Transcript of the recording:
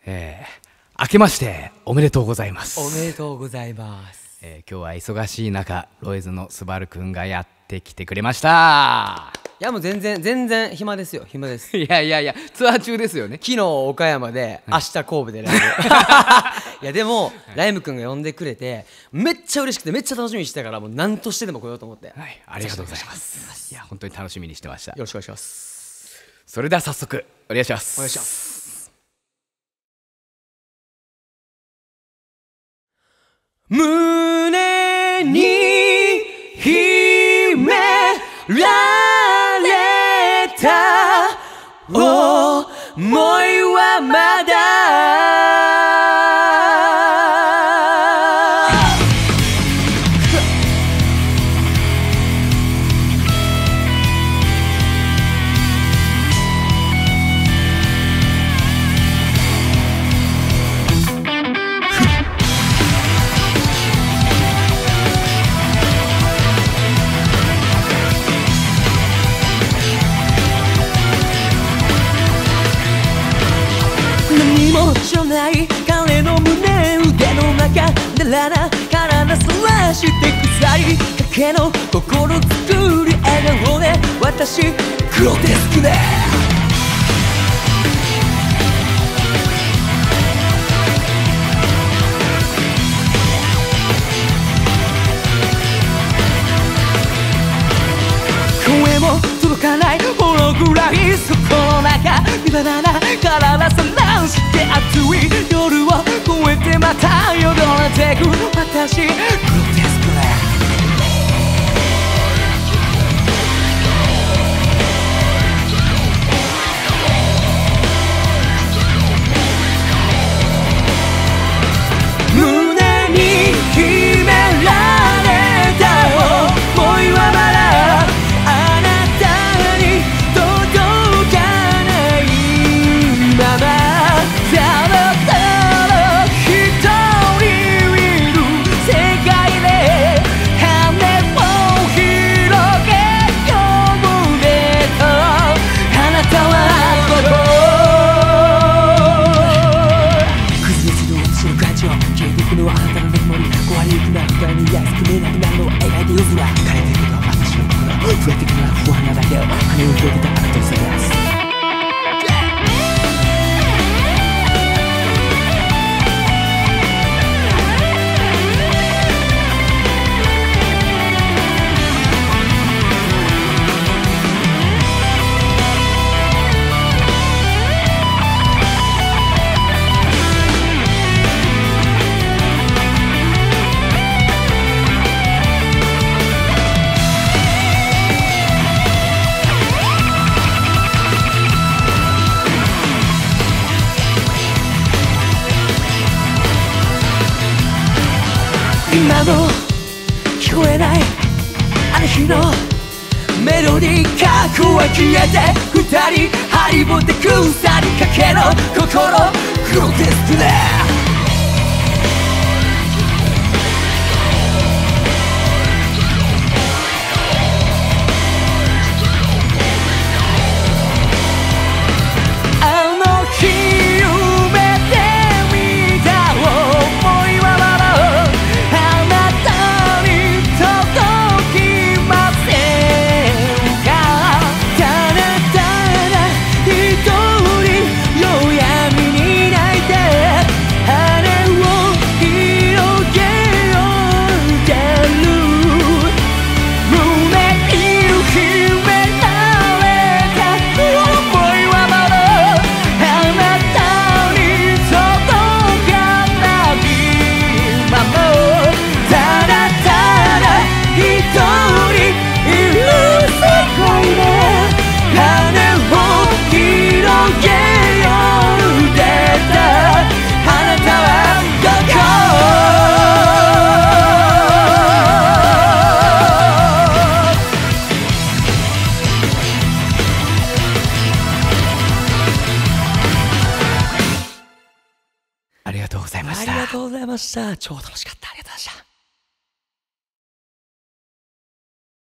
明けましておめでとうございます。 おめでとうございます。 今日は忙しい中、Royzの昴くんがやってきてくれました。 いやもう全然暇ですよ、暇です。 いやツアー中ですよね。 昨日岡山で、明日神戸でライブいやでも、ライムくんが呼んでくれてめっちゃ嬉しくてめっちゃ楽しみにしてたから、もう何としてでも来ようと思って、 はい、ありがとうございます。いや本当に楽しみにしてました。 よろしくお願いします。 それでは早速お願いします。 お願いします。胸に秘められた想いはまだ知らない彼の胸腕の中でララからなそらして腐りかけの心作り笑顔で私グロテスクで声も届かないホログラフィーそこの中火花体さらして熱い夜を越えてまたよどれてく私グロテスクで胸に秘められた想いはまだあなたに届かないままただただ一人いる世界で羽を広げようねとあなたはどこ崩れする私の感情消えていくのはあなたのぬくもり壊れゆくな二人に安く見えなくなるのを描いて夜空枯れていくのは私の心増えていくのは不安なだけを羽を広げたあなたを探す今も聞こえないあの日のメロディー核は消えて二人ハリボテ腐りかけの心グロテスクでありがとうございました。超楽しかった。